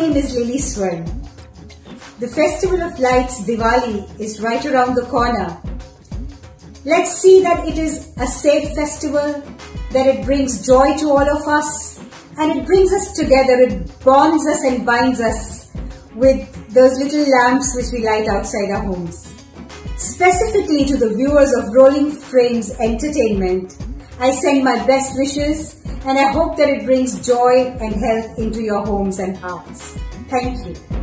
name is Lily Swarn. The Festival of Lights, Diwali, is right around the corner. Let's see that it is a safe festival, that it brings joy to all of us, and it brings us together. It bonds us and binds us with those little lamps which we light outside our homes. Specifically to the viewers of Rolling Frames Entertainment, I send my best wishes, and I hope that it brings joy and health into your homes and hearts. Thank you.